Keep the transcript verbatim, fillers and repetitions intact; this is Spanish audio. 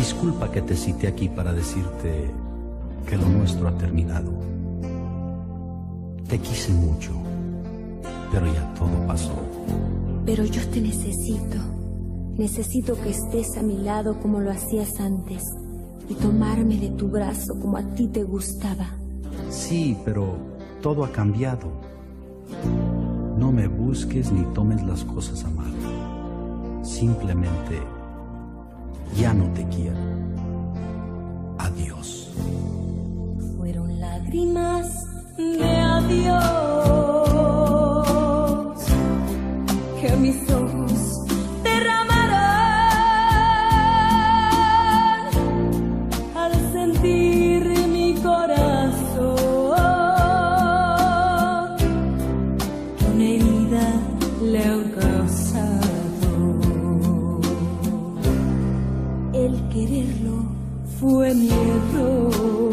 Disculpa que te cité aquí para decirte que lo nuestro ha terminado. Te quise mucho, pero ya todo pasó. Pero yo te necesito. Necesito que estés a mi lado como lo hacías antes y tomarme de tu brazo como a ti te gustaba. Sí, pero todo ha cambiado. No me busques ni tomes las cosas a mal. Simplemente ya no te quiero. Adiós. Fueron lágrimas de adiós que mis ojos derramaron al sentir mi corazón que una herida le ha causado. El quererlo fue mi error.